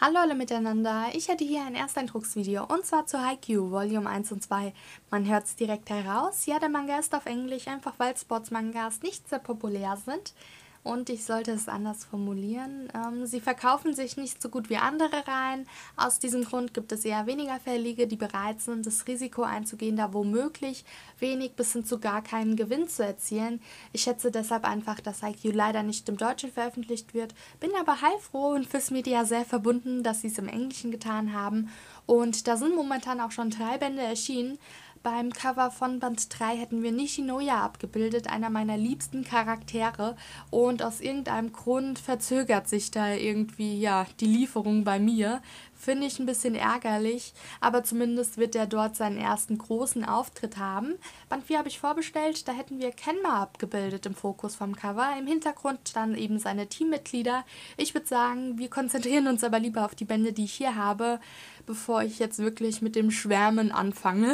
Hallo alle miteinander, ich hätte hier ein Ersteindrucksvideo und zwar zu Haikyuu Volume 1 und 2. Man hört es direkt heraus, ja, der Manga ist auf Englisch, einfach weil Sportsmangas nicht sehr populär sind. Und ich sollte es anders formulieren. Sie verkaufen sich nicht so gut wie andere Reihen. Aus diesem Grund gibt es eher weniger Verlage, die bereit sind, das Risiko einzugehen, da womöglich wenig bis hin zu gar keinen Gewinn zu erzielen. Ich schätze deshalb einfach, dass Haikyuu leider nicht im Deutschen veröffentlicht wird. Bin aber heilfroh und fürs Media sehr verbunden, dass sie es im Englischen getan haben. Und da sind momentan auch schon 3 Bände erschienen. Beim Cover von Band 3 hätten wir Nishinoya abgebildet, einer meiner liebsten Charaktere. Und aus irgendeinem Grund verzögert sich da irgendwie, ja, die Lieferung bei mir. Finde ich ein bisschen ärgerlich, aber zumindest wird er dort seinen ersten großen Auftritt haben. Band 4 habe ich vorbestellt, da hätten wir Kenma abgebildet im Fokus vom Cover. Im Hintergrund dann eben seine Teammitglieder. Ich würde sagen, wir konzentrieren uns aber lieber auf die Bände, die ich hier habe, bevor ich jetzt wirklich mit dem Schwärmen anfange.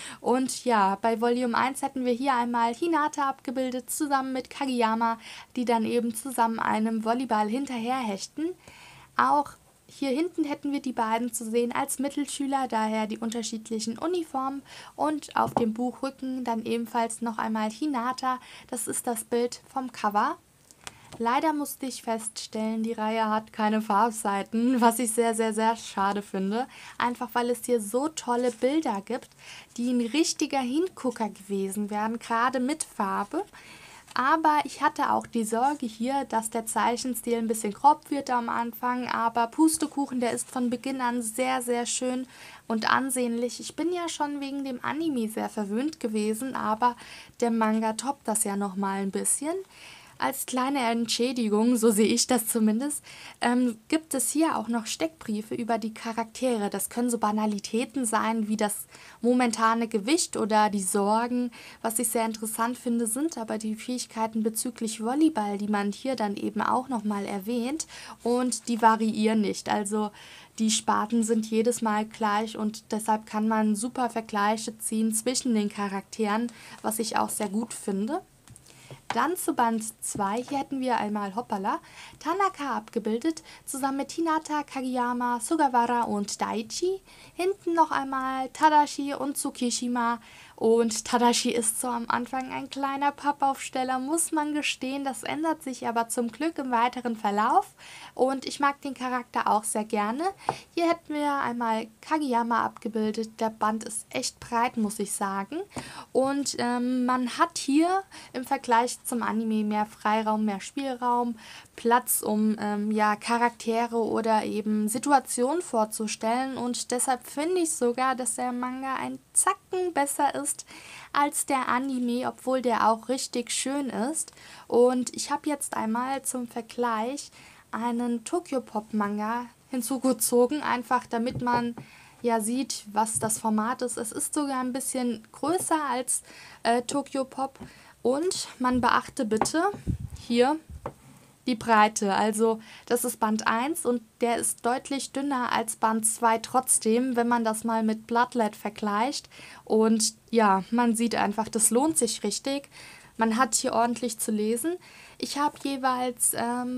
Und ja, bei Volume 1 hätten wir hier einmal Hinata abgebildet, zusammen mit Kageyama, die dann eben zusammen einem Volleyball hinterherhechten. Auch hier hinten hätten wir die beiden zu sehen als Mittelschüler, daher die unterschiedlichen Uniformen, und auf dem Buchrücken dann ebenfalls noch einmal Hinata, das ist das Bild vom Cover. Leider musste ich feststellen, die Reihe hat keine Farbseiten, was ich sehr, sehr, sehr schade finde. Einfach weil es hier so tolle Bilder gibt, die ein richtiger Hingucker gewesen wären, gerade mit Farbe. Aber ich hatte auch die Sorge hier, dass der Zeichenstil ein bisschen grob wird am Anfang, aber Pustekuchen, der ist von Beginn an sehr, sehr schön und ansehnlich. Ich bin ja schon wegen dem Anime sehr verwöhnt gewesen, aber der Manga toppt das ja nochmal ein bisschen. Als kleine Entschädigung, so sehe ich das zumindest, gibt es hier auch noch Steckbriefe über die Charaktere. Das können so Banalitäten sein wie das momentane Gewicht oder die Sorgen. Was ich sehr interessant finde, sind aber die Fähigkeiten bezüglich Volleyball, die man hier dann eben auch nochmal erwähnt, und die variieren nicht. Also die Sparten sind jedes Mal gleich und deshalb kann man super Vergleiche ziehen zwischen den Charakteren, was ich auch sehr gut finde. Dann zu Band 2, hier hätten wir einmal Hoppala, Tanaka abgebildet, zusammen mit Hinata, Kageyama, Sugawara und Daichi. Hinten noch einmal Tadashi und Tsukishima. Und Tadashi ist so am Anfang ein kleiner Pappaufsteller, muss man gestehen. Das ändert sich aber zum Glück im weiteren Verlauf. Und ich mag den Charakter auch sehr gerne. Hier hätten wir einmal Kageyama abgebildet. Der Band ist echt breit, muss ich sagen. Und man hat hier im Vergleich zum Anime mehr Freiraum, mehr Spielraum, Platz, um ja, Charaktere oder eben Situationen vorzustellen, und deshalb finde ich sogar, dass der Manga ein Zacken besser ist als der Anime, obwohl der auch richtig schön ist. Und ich habe jetzt einmal zum Vergleich einen Tokyopop-Manga hinzugezogen, einfach damit man ja sieht, was das Format ist. Es ist sogar ein bisschen größer als Tokyopop. Und man beachte bitte hier die Breite. Also das ist Band 1 und der ist deutlich dünner als Band 2 trotzdem, wenn man das mal mit Bloodlet vergleicht. Und ja, man sieht einfach, das lohnt sich richtig. Man hat hier ordentlich zu lesen. Ich habe jeweils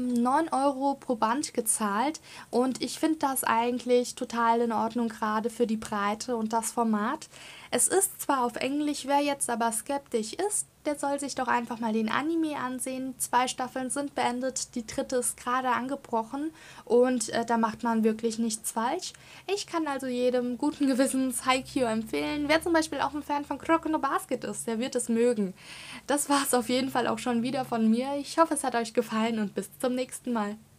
9 Euro pro Band gezahlt und ich finde das eigentlich total in Ordnung, gerade für die Breite und das Format. Es ist zwar auf Englisch, wer jetzt aber skeptisch ist, der soll sich doch einfach mal den Anime ansehen. 2 Staffeln sind beendet, die 3. ist gerade angebrochen und da macht man wirklich nichts falsch. Ich kann also jedem guten Gewissens Haikyuu empfehlen. Wer zum Beispiel auch ein Fan von Kuroko no Basket ist, der wird es mögen. Das war es auf jeden Fall auch schon wieder von mir. Ich hoffe, es hat euch gefallen und bis zum nächsten Mal.